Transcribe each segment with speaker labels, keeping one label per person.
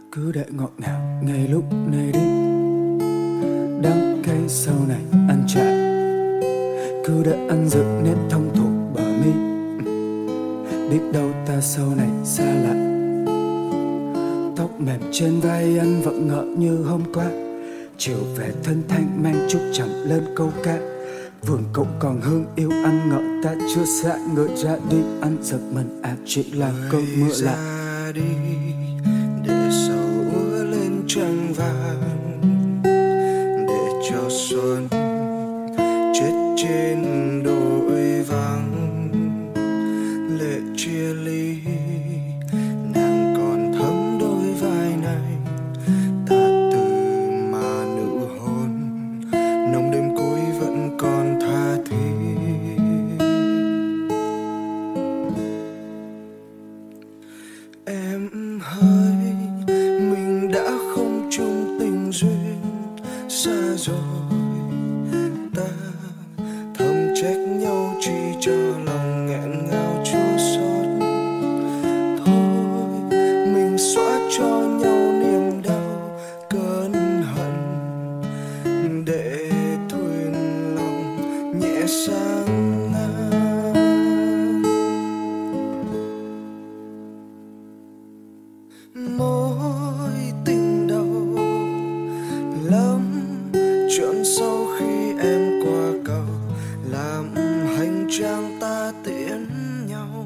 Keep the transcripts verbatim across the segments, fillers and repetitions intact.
Speaker 1: Cứ để ngọt ngào ngay lúc này đi, đắng cay sau này ăn trả. Cứ để anh giữ nét thông thuộc bờ mi, biết đâu ta sau này xa lạ. Tóc mềm trên vai anh vẫn ngỡ như hôm qua, chiều về thân thanh mang chút trầm lên câu ca. Vườn cậu còn hương yêu anh ngỡ ta chưa xa. Người ra đi anh giật mình à chỉ là cơn mưa lạ.
Speaker 2: Đi để sầu úa lên trăng vàng, để cho xuân chết trên đồi vắng. Lệ chia ly nàng còn thấm đôi vai này, ta từ mà nụ hôn nồng đêm cuối vẫn còn tha thiết. Em hỡi, mình đã không chung tình duyên, xa rồi ta thầm trách nhau chỉ cho lòng nghẹn ngào chua xót. Thôi mình xóa cho nhau niềm đau cơn hận, để thuyền lòng nhẹ sang ngang. Mối tình đầu lắm chuyện sau khi em qua cầu, làm hành trang ta tiễn nhau.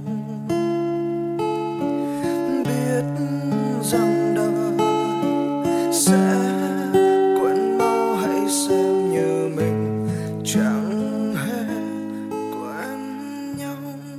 Speaker 2: Biết rằng đời sẽ quên mau, hãy xem như mình chẳng hề quen nhau.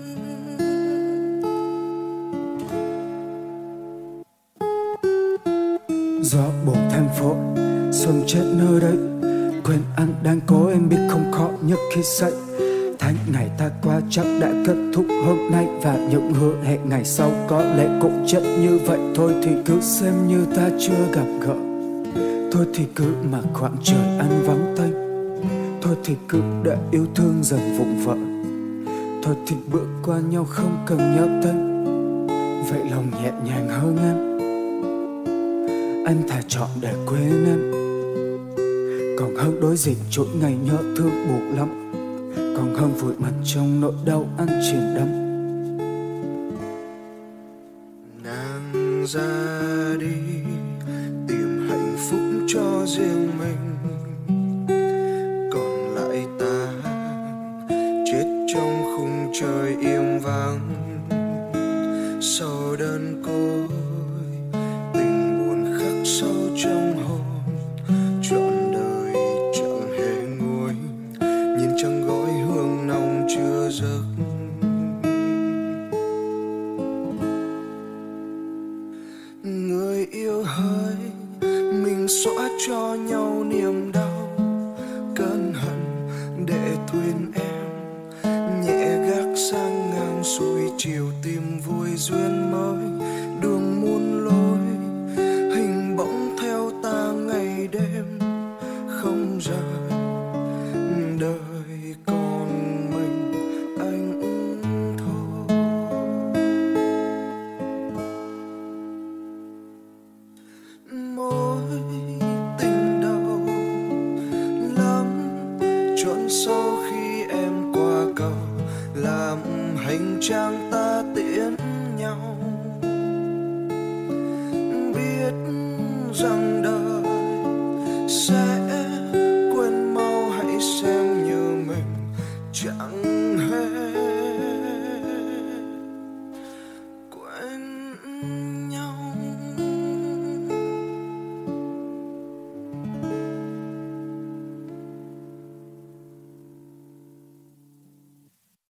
Speaker 1: Gió buồn thành phố, xuân chết nơi đây. Quên anh đang cố em biết không khó nhất khi say. Tháng ngày ta qua chắc đã kết thúc hôm nay, và những hứa hẹn ngày sau có lẽ cũng chết như vậy. Thôi thì cứ xem như ta chưa gặp gỡ, thôi thì cứ mặc khoảng trời anh vắng tênh. Thôi thì cứ để yêu thương dần vụn vỡ, thôi thì bước qua nhau không cần nhớ tên. Vậy lòng nhẹ nhàng hơn em, anh thà chọn để quên em, còn hơn đối diện chuỗi ngày nhớ thương buồn lắm. Còn hơn vùi mặt trong nỗi đau anh chìm đắm.
Speaker 2: Nàng ra đi tìm hạnh phúc cho riêng mình, còn lại ta chết trong khung trời im vắng. Sau đơn côi tình buồn khắc sâu trong hồn, trọn đời chẳng hề nguôi, nhìn trăng gói hương nồng chưa giấc. Người yêu hỡi, mình xóa cho nhau niềm đau cơn hận, để thuyền em nhẹ gác sang ngang xuôi chiều tìm vui duyên mới. Đường muôn lối hình bóng theo ta ngày đêm không rời, đời còn mình anh thôi. Mối tình đầu lắm chốn sâu khi em qua cầu, làm hành trang ta tiễn nhau.